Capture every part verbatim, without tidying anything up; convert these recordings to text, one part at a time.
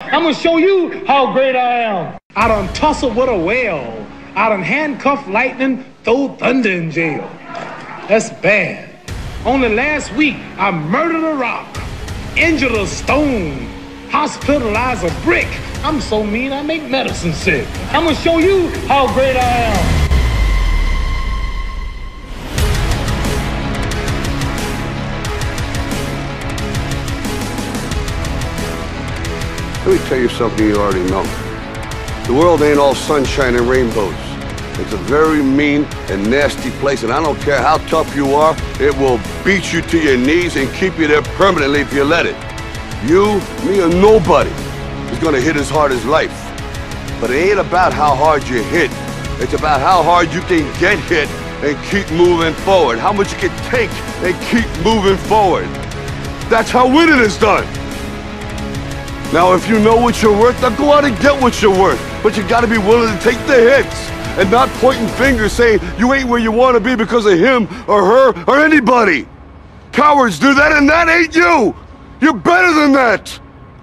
I'm gonna show you how great I am. I done tussled with a whale. I done handcuffed lightning, throw thunder in jail. That's bad. Only last week, I murdered a rock, injured a stone, hospitalized a brick. I'm so mean, I make medicine sick. I'm gonna show you how great I am. Let me tell you something you already know. The world ain't all sunshine and rainbows. It's a very mean and nasty place, and I don't care how tough you are, it will beat you to your knees and keep you there permanently if you let it. You, me, or nobody is gonna hit as hard as life. But it ain't about how hard you hit. It's about how hard you can get hit and keep moving forward. How much you can take and keep moving forward. That's how winning is done. Now, if you know what you're worth, now go out and get what you're worth. But you gotta be willing to take the hits and not pointing fingers saying you ain't where you wanna be because of him or her or anybody. Cowards do that, and that ain't you. You're better than that.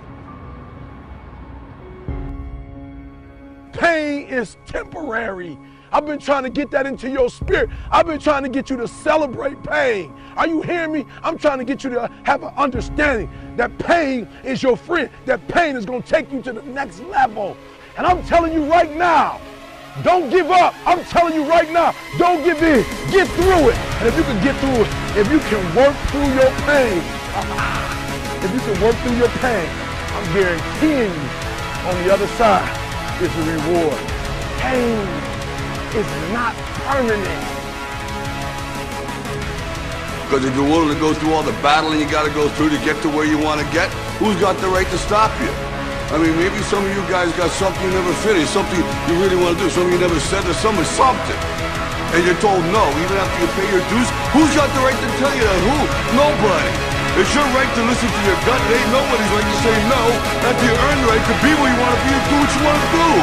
Pain is temporary. I've been trying to get that into your spirit. I've been trying to get you to celebrate pain. Are you hearing me? I'm trying to get you to have an understanding that pain is your friend, that pain is going to take you to the next level. And I'm telling you right now, don't give up. I'm telling you right now, don't give in. Get through it. And if you can get through it, if you can work through your pain, if you can work through your pain, I'm guaranteeing you on the other side is a reward. Pain is not permanent. Because if you're willing to go through all the battling you got to go through to get to where you want to get, who's got the right to stop you? I mean, maybe some of you guys got something you never finished, something you really want to do, something you never said to someone, something. And you're told no, even after you pay your dues. Who's got the right to tell you that? Who? Nobody. It's your right to listen to your gut. It ain't nobody's right to say no. After you earn the right to be where you want to be and do what you want to do.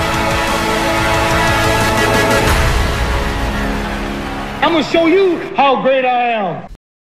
I'm gonna show you how great I am.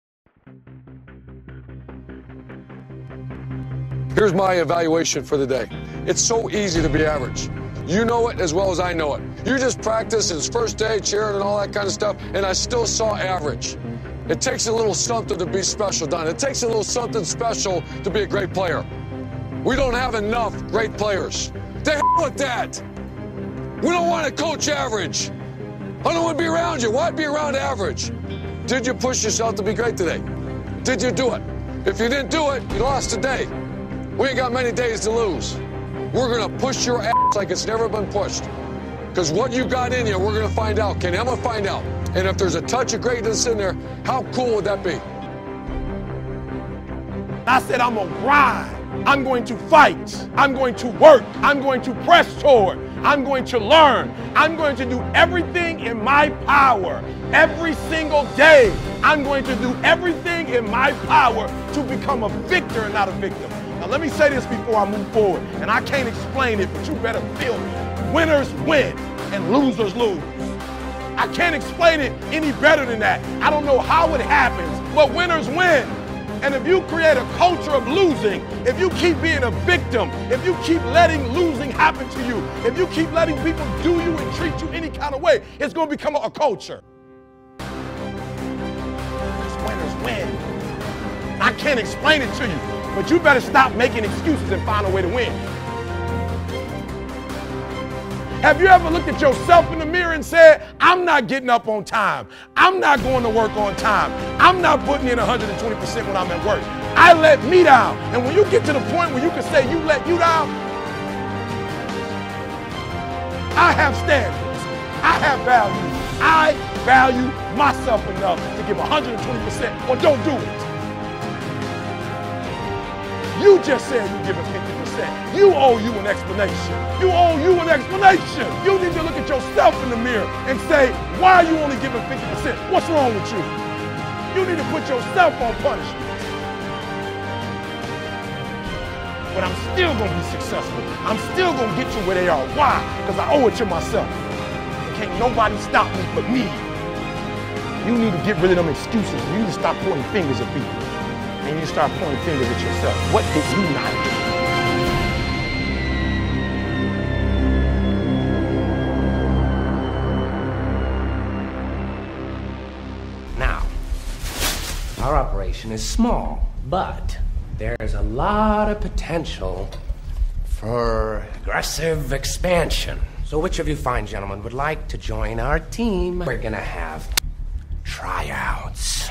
Here's my evaluation for the day. It's so easy to be average. You know it as well as I know it. You just practiced, it's first day, cheering and all that kind of stuff, and I still saw average. It takes a little something to be special, Don. It takes a little something special to be a great player. We don't have enough great players. The hell with that. We don't want to coach average. I don't want to be around you. Why be around average? Did you push yourself to be great today? Did you do it? If you didn't do it, you lost today. We ain't got many days to lose. We're going to push your ass like it's never been pushed. Because what you got in you, we're going to find out, Kenny. I'm going to find out. And if there's a touch of greatness in there, how cool would that be? I said I'm going to grind. I'm going to fight. I'm going to work. I'm going to press toward. I'm going to learn. I'm going to do everything in my power. Every single day, I'm going to do everything in my power to become a victor and not a victim. Now, let me say this before I move forward, and I can't explain it, but you better feel me. Winners win, and losers lose. I can't explain it any better than that. I don't know how it happens, but winners win. And if you create a culture of losing, if you keep being a victim, if you keep letting losing happen to you, if you keep letting people do you and treat you any kind of way, it's going to become a, a culture. Winners win. I can't explain it to you, but you better stop making excuses and find a way to win. Have you ever looked at yourself in the mirror and said, I'm not getting up on time. I'm not going to work on time. I'm not putting in one hundred twenty percent when I'm at work. I let me down. And when you get to the point where you can say you let you down, I have standards. I have values. I value myself enough to give one hundred twenty percent or don't do it. You just said you're giving fifty percent. You owe you an explanation. You owe you an explanation. You need to look at yourself in the mirror and say, why are you only giving fifty percent? What's wrong with you? You need to put yourself on punishment. But I'm still going to be successful. I'm still going to get you where they are. Why? Because I owe it to myself. Can't nobody stop me but me. You need to get rid of them excuses. You need to stop pointing fingers at people. And you start pointing fingers at yourself. What did you not do? population is small, but there's a lot of potential for aggressive expansion. So which of you fine gentlemen would like to join our team? We're gonna have tryouts.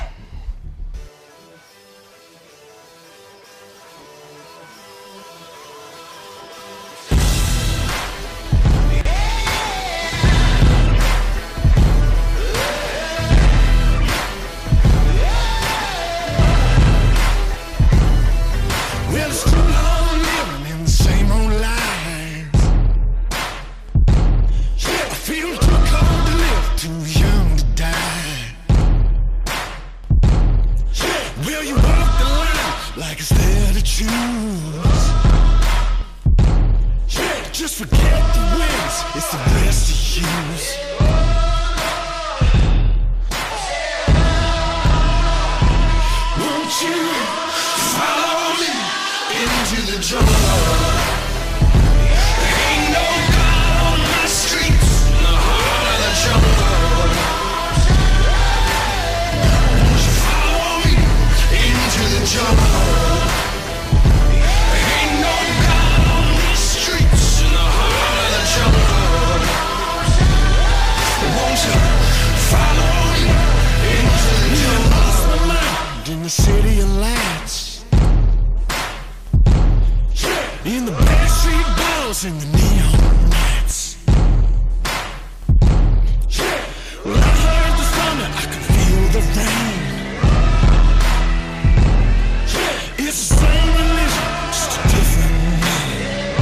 Just forget the wins, it's the best to use. Won't you follow me into the jungle? Ain't no God on my streets, in the heart of the jungle. Won't you follow me into the jungle? Ain't no God on these streets, in the heart of the jungle. Won't you follow me into the jungle? Lost my mind in the city of lights, in the backstreet balls and the neon lights. Well, I heard the thunder, I could feel the rain. It's the same religion, just a different name.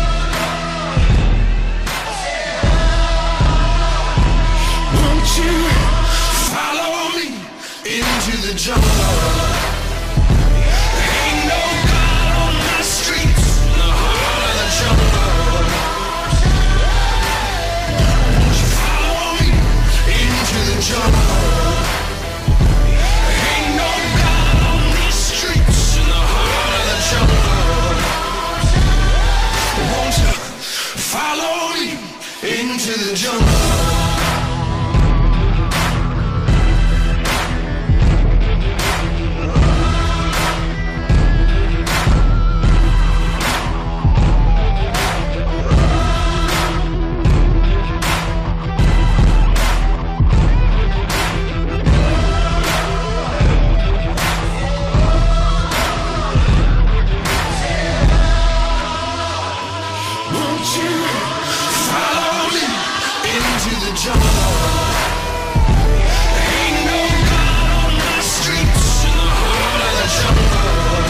Won't you follow me into the jungle? Ain't no God on my streets, in the heart of the jungle. Won't you follow me into the jungle? Ain't no God on these streets, in the heart of the jungle. Won't you follow me into the jungle? Won't you follow me into the jungle? Ain't no God on my streets, in the heart of the jungle.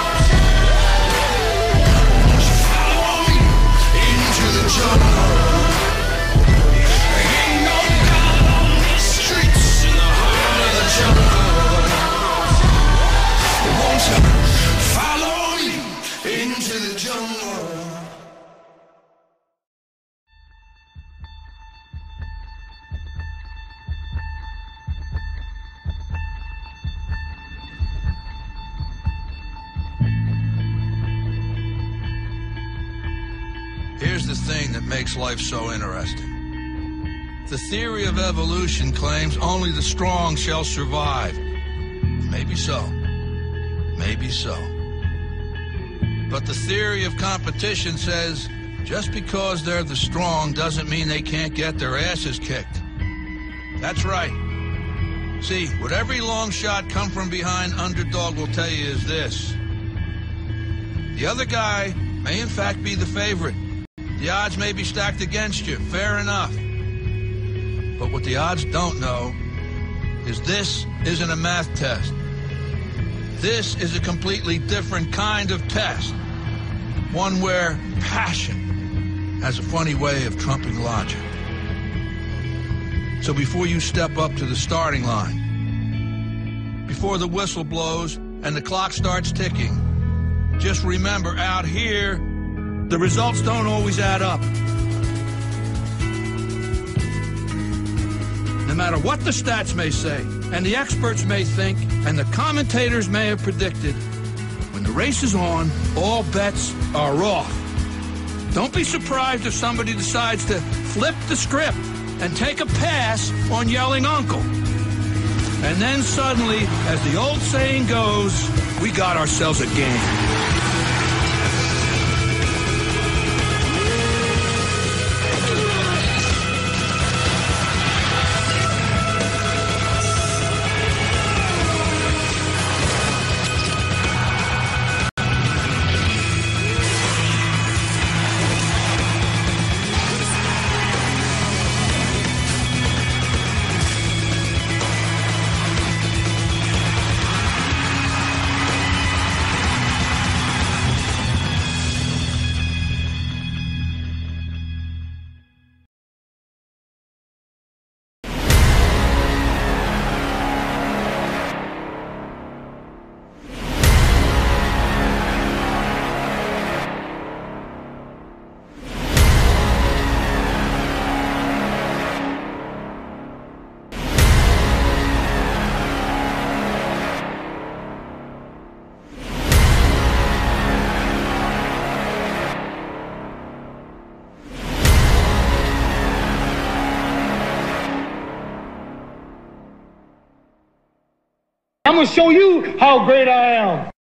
Won't you follow me into the jungle? Ain't no God on these streets, in the heart of the jungle. Won't you follow me into the jungle? Here's the thing that makes life so interesting. The theory of evolution claims only the strong shall survive. Maybe so. Maybe so. But the theory of competition says just because they're the strong doesn't mean they can't get their asses kicked. That's right. See, what every long shot come from behind underdog will tell you is this. The other guy may in fact be the favorite. The odds may be stacked against you, fair enough. But what the odds don't know is this isn't a math test. This is a completely different kind of test. One where passion has a funny way of trumping logic. So before you step up to the starting line, before the whistle blows and the clock starts ticking, just remember out here, the results don't always add up. No matter what the stats may say, and the experts may think, and the commentators may have predicted, when the race is on, all bets are off. Don't be surprised if somebody decides to flip the script and take a pass on yelling uncle. And then suddenly, as the old saying goes, we got ourselves a game. I'm gonna show you how great I am.